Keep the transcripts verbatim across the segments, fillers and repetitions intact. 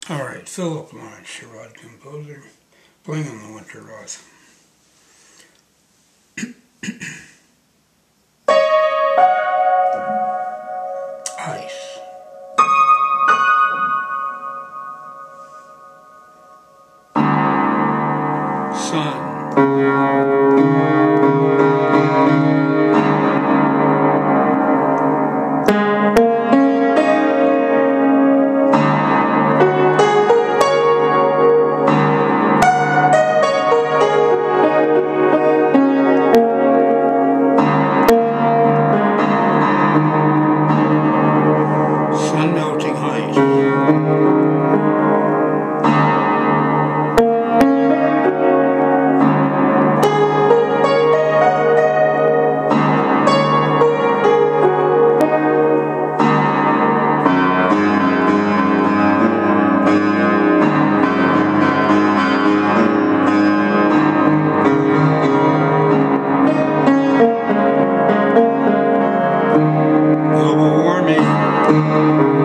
All right, Philip Lawrence, charade composer, playing on the Winter Roth. Ice. Sun. Sun melting ice. Global warming.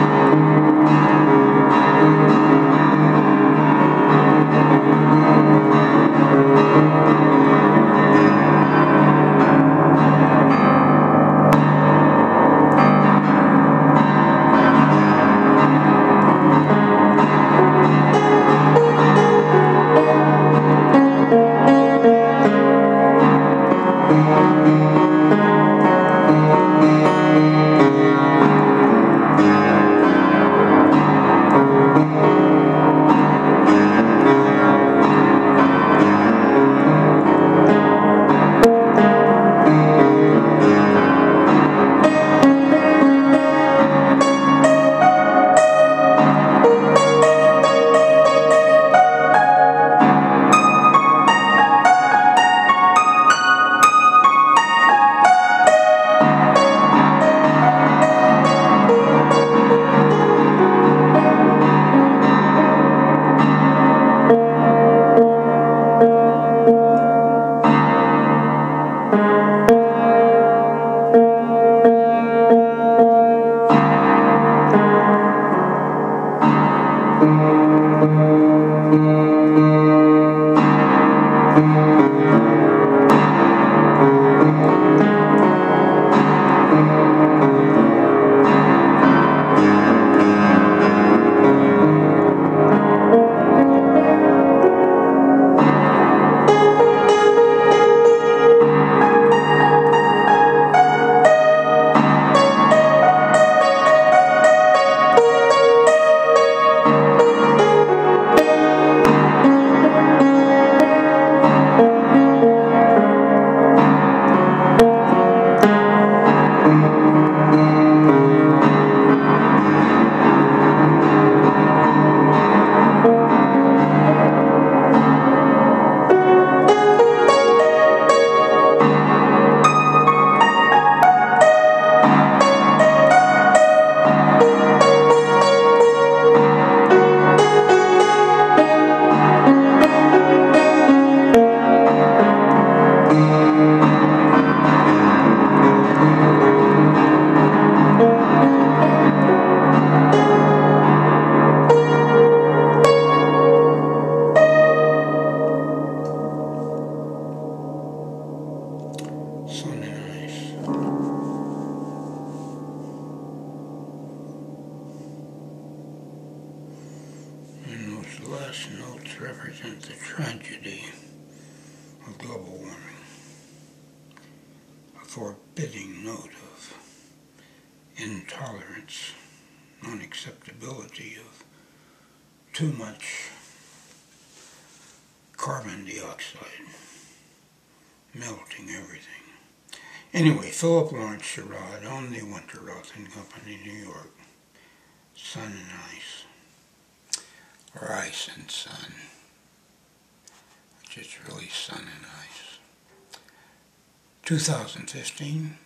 Sun and ice. And those last notes represent the tragedy of global warming. A forbidding note of intolerance, unacceptability of too much carbon dioxide melting everything. Anyway, Philip Lawrence charade on the Winter Roth and Company, New York. Sun and ice. Or ice and sun. Which is really sun and ice. two thousand fifteen.